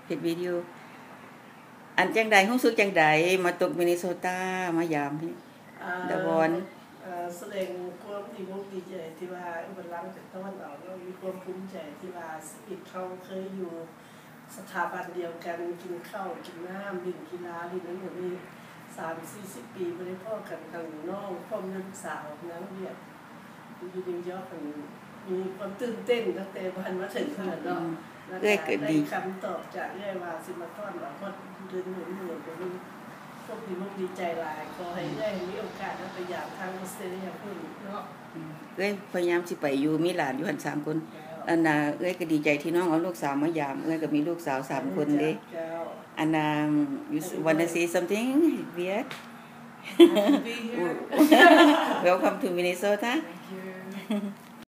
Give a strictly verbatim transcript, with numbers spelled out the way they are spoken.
เฮ็ดวิดีโออันจังใดรู้สึกจังใดมาตกมินนิโซตามายามนี่ดาวอนเอ่อแสดงความดีมุกดีใจที่ว่าบัลลังก์จากตะวันออกเรามีความภูมิใจที่ว่าอีกเขาเคยอยู่สถาบันเดียวกันกินข้าวกินน้ำดื่มกีฬาที่นั้นอย่างนี้สามสี่สิบปีไม่ได้พ่อกันทางน้องพ่อแม่ลูกสาวนักเรียนอยู่นิวยอร์กมีความตื่นเต้นตั้งแต่วันมาถึงขนาดนั้นแล้วก็ได้คำตอบจากเรื่อยว่าสิมาต้อนรับคนเดินหนุนหนุนไปดูพวกดีมุกดีใจหลายขอให้เรื่อยมีโอกาสได้ไปอย่างทางออสเตรเลียเพิ่มเนาะเอ้ยพยายามสิไปอยู่มีหลานอยู่หั่นสามคนอันน่ะเอ้ยก็ดีใจที่น้องเอาลูกสาวมายามเอ้ยก็มีลูกสาวสามคนเด้อันน่ะ you wanna say something weird welcome to Minnesota Thank you